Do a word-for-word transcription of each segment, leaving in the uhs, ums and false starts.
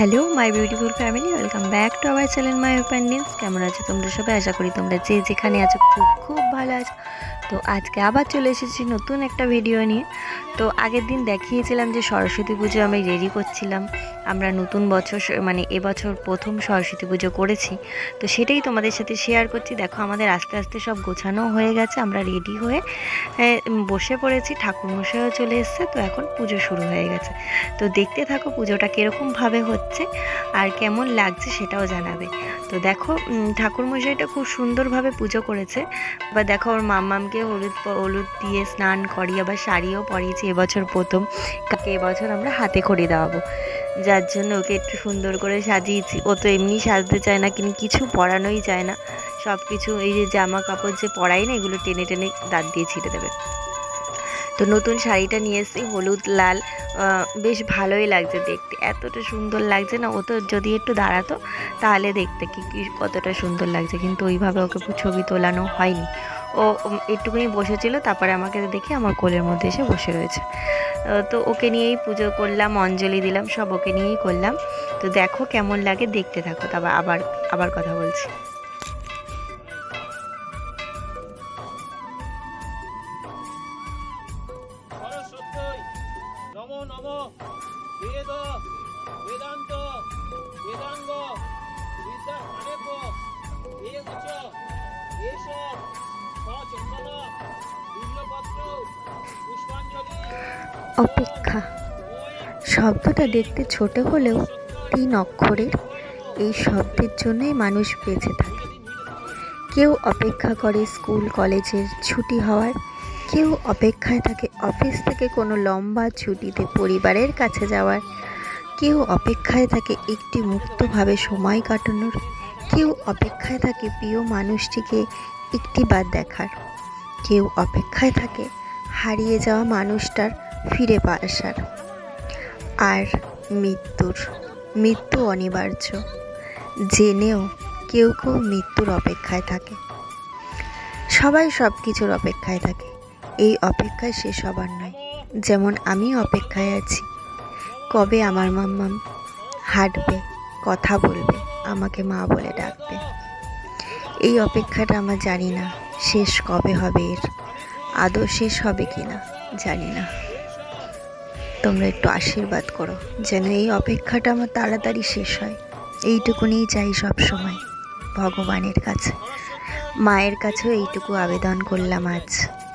Hello my beautiful family, welcome back to our channel my openings. কেমন আছো তোমরা সবাই? আশা করি তোমরা যে যেখানে আছো খুব খুব ভালো আছো। তো আজকে আবার চলে এসেছি নতুন একটা ভিডিও নিয়ে। তো আগের দিন দেখিয়েছিলাম যে সরস্বতী পুজো আমি রেডি করছিলাম। আমরা নতুন বছর মানে এবছর প্রথম সরস্বতী পুজো করেছি, তো সেটাই তোমাদের সাথে শেয়ার করছি। দেখো আমাদের আস্তে আস্তে সব গোছানো হয়ে গেছে, আমরা রেডি হয়ে বসে পড়েছি, ঠাকুরমশাইও চলে এসছে। তো এখন পুজো শুরু হয়ে গেছে, তো দেখতে থাকো পুজোটা কীরকমভাবে হচ্ছে আর কেমন লাগছে সেটাও জানাবে। তো দেখো ঠাকুরমশাইটা খুব সুন্দরভাবে পুজো করেছে। বা দেখো ওর মাম্মামকে হলুদ হলুদ দিয়ে স্নান করিয়ে আবার শাড়িও পরিয়েছি এবছর প্রথম, কাকে এবছর আমরা হাতে খড়ি দেওয়াবো, যার জন্য ওকে একটু সুন্দর করে সাজিয়েছি। ও তো এমনি সাজতে চায় না, কিন্তু কিছু পরানোই যায় না, সব কিছু এই যে জামা কাপড় যে পরাই না এগুলো টেনে টেনে দাঁত দিয়ে ছিঁড়ে দেবে। তো নতুন শাড়িটা নিয়ে এসেছি হলুদ লাল, বেশ ভালোই লাগছে দেখতে, এতটা সুন্দর লাগছে না। ও তো যদি একটু দাঁড়াতো তাহলে দেখতে কি কতটা সুন্দর লাগছে, কিন্তু ওইভাবে ওকে ছবি তোলানো হয়নি। ও একটুখানি বসেছিল, তারপরে আমাকে দেখে আমার কোলের মধ্যে এসে বসে রয়েছে। তো ওকে নিয়েই পুজো করলাম, অঞ্জলি দিলাম, সব ওকে নিয়েই করলাম। তো দেখো কেমন লাগে দেখতে থাকো, তারপর আবার আবার কথা বলছি। নমো নমো বেদ বেদান্ত বেদাঙ্গ বিদ্যা স্থানেব এগচ এষ সচন্দন বিল্লপত্র পুষ্পাঞ্জলি। অপেক্ষা শব্দটা দেখতে ছোট হলেও তিন অক্ষরের। এই শব্দের জন্যই মানুষ বেঁচে থাকে। কেউ অপেক্ষা করে স্কুল কলেজের ছুটি হওয়ার, কেউ অপেক্ষায় থাকে অফিস থেকে কোনো লম্বা ছুটিতে পরিবারের কাছে যাওয়ার, কেউ অপেক্ষায় থাকে একটি মুক্তভাবে সময় কাটানোর, কেউ অপেক্ষায় থাকে প্রিয় মানুষটিকে একটিবার দেখার, কেউ অপেক্ষায় থাকে হারিয়ে যাওয়া মানুষটার ফিরে আসার। আর মৃত্যুর মৃত্যু অনিবার্য জেনেও কেউ কেউ মৃত্যুর অপেক্ষায় থাকে। সবাই সব কিছুর অপেক্ষায় থাকে, এই অপেক্ষায় শেষ হবার নয়। যেমন আমি অপেক্ষায় আছি, কবে আমার মাম্মাম হাঁটবে, কথা বলবে, আমাকে মা বলে ডাকবে। এই অপেক্ষাটা আমার জানি না শেষ কবে হবে, এর আদৌ শেষ হবে কি না জানি না। তোমরা একটু আশীর্বাদ করো যেন এই অপেক্ষাটা আমার তাড়াতাড়ি শেষ হয়। এইটুকুনিই চাই সব সময় ভগবানের কাছে, মায়ের কাছেও এইটুকু আবেদন করলাম আজ।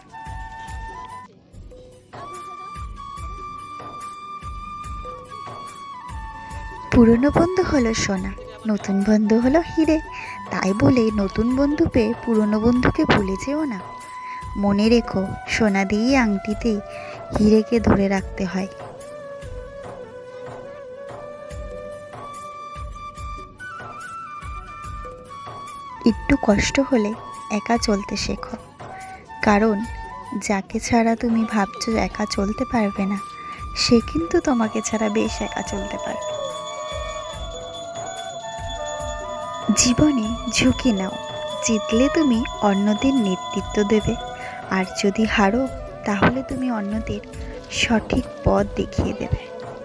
পুরনো বন্ধু হলো সোনা, নতুন বন্ধু হলো হিরে। তাই বলে নতুন বন্ধু পেয়ে পুরনো বন্ধুকে ভুলে যেও না। মনে রেখো সোনা দিয়ে আংটিতেই হিরেকে ধরে রাখতে হয়। একটু কষ্ট হলে একা চলতে শেখো, কারণ যাকে ছাড়া তুমি ভাবছো একা চলতে পারবে না, সে কিন্তু তোমাকে ছাড়া বেশ একা চলতে পারবে। জীবনে ঝুঁকি নাও, জিতলে তুমি অন্যদের নেতৃত্ব দেবে, আর যদি হারো তাহলে তুমি অন্যদের সঠিক পথ দেখিয়ে দেবে।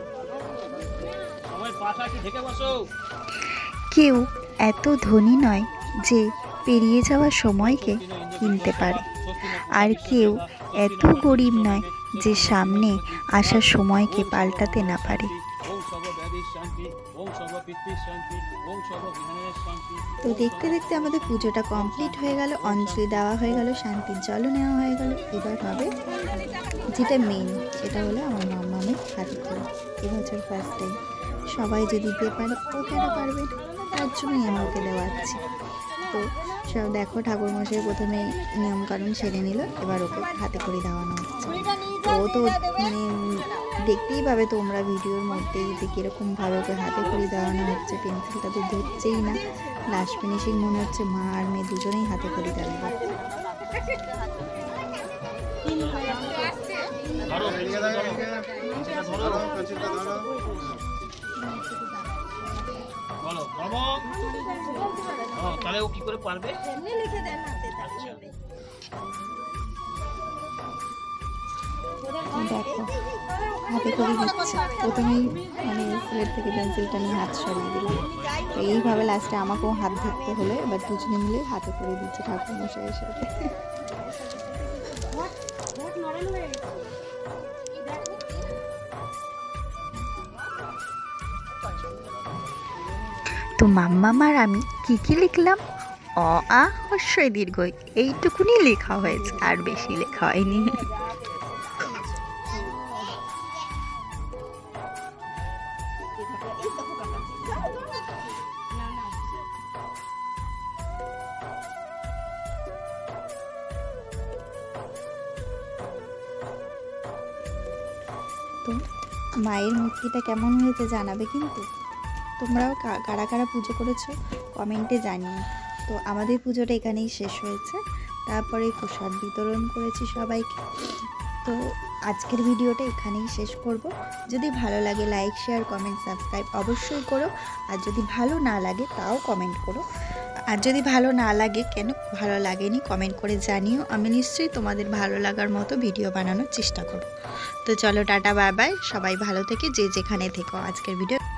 কেউ এত ধনী নয় যে পেরিয়ে যাওয়া সময়কে কিনতে পারে, আর কেউ এত গরিব নয় যে সামনে আসা সময়কে পাল্টাতে না পারে। তো দেখতে দেখতে আমাদের পুজোটা কমপ্লিট হয়ে গেল, অঞ্জলি দেওয়া হয়ে গেল, শান্তির জলও নেওয়া হয়ে গেল। এবার হবে যেটা মেন, সেটা হলো আমার মাম্মামের হাতে খড়ি। এবছর ফার্স্ট টাইম, সবাই যদি দিতে পারে ও কেন পারবে, তার জন্যই আমি ওকে দেওয়াচ্ছি। তো সব দেখো ঠাকুরমশাই প্রথমে নিয়মকানুন সেরে নিল, এবার ওকে হাতে খড়ি দেওয়ানো হচ্ছে। তো ও তো মানে দেখতেই পাবে তোমরা ভিডিওর মধ্যেই যে কীরকমভাবে ওকে হাতে খড়ি দেওয়ানো হচ্ছে। পেন্সিলটা তো ধরছেই না, লাস্ট ফিনিশিং মনে হচ্ছে মা আর মেয়ে দুজনেই হাতে খড়ি দেবে। তাহলে ও কি করে পারবে? লিখে দেন হাতে। দেখো হাতে করে দিচ্ছে, প্রথমেই মানে স্লেট থেকে পেন্সিলটা নিয়ে হাত সরিয়ে দিল। তো এইভাবে লাস্টে আমাকেও হাত ধরতে হলো, এবার দুজনে মিলে হাতে করে দিচ্ছে ঠাকুরমশাইয়ের সাথে। তো মাম্মাম আর আমি কী কী লিখলাম, অ আ হস্যই দীর্ঘই এইটুকুনি লেখা হয়েছে, আর বেশি লেখা হয়নি। তো মায়ের মূর্তিটা কেমন হয়েছে জানাবে কিন্তু। তোমরাও কারা কারা পুজো করেছো কমেন্টে জানিও। তো আমাদের পুজোটা এখানেই শেষ হয়েছে, তারপরে প্রসাদ বিতরণ করেছি সবাইকে। তো আজকের ভিডিওটা এখানেই শেষ করব। যদি ভালো লাগে লাইক শেয়ার কমেন্ট সাবস্ক্রাইব অবশ্যই করো, আর যদি ভালো না লাগে তাও কমেন্ট করো। আর যদি ভালো না লাগে কেন ভালো লাগেনি কমেন্ট করে জানিও, আমি নিশ্চয়ই তোমাদের ভালো লাগার মতো ভিডিও বানানোর চেষ্টা করব। তো চলো টাটা বাই বাই, সবাই ভালো থেকে যে যেখানে থেকো। আজকের ভিডিও